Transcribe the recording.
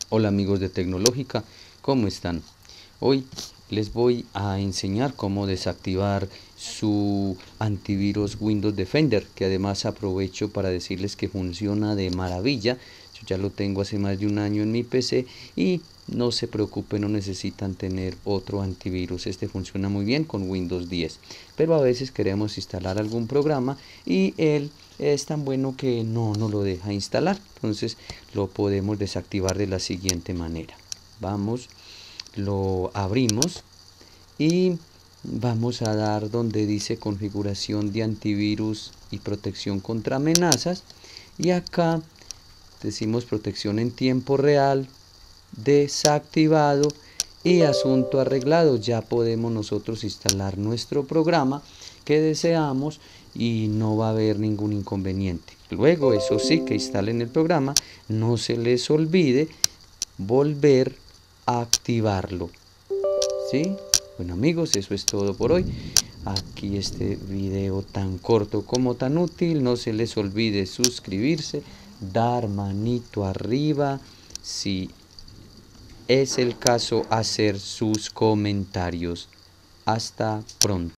Hola amigos de Tecnológica, ¿cómo están? Hoy les voy a enseñar cómo desactivar su antivirus Windows Defender, que además aprovecho para decirles que funciona de maravilla. Yo ya lo tengo hace más de un año en mi PC y no se preocupen, no necesitan tener otro antivirus. Este funciona muy bien con Windows 10, pero a veces queremos instalar algún programa y él es tan bueno que no lo deja instalar. Entonces lo podemos desactivar de la siguiente manera. Vamos, lo abrimos y vamos a dar donde dice configuración de antivirus y protección contra amenazas, y acá decimos protección en tiempo real, desactivado y asunto arreglado. Ya podemos nosotros instalar nuestro programa que deseamos y no va a haber ningún inconveniente. Luego, eso sí, que instalen el programa, no se les olvide volver a activarlo. ¿Sí? Bueno amigos, eso es todo por hoy. Aquí este video tan corto como tan útil. No se les olvide suscribirse, dar manito arriba, si es el caso, hacer sus comentarios. Hasta pronto.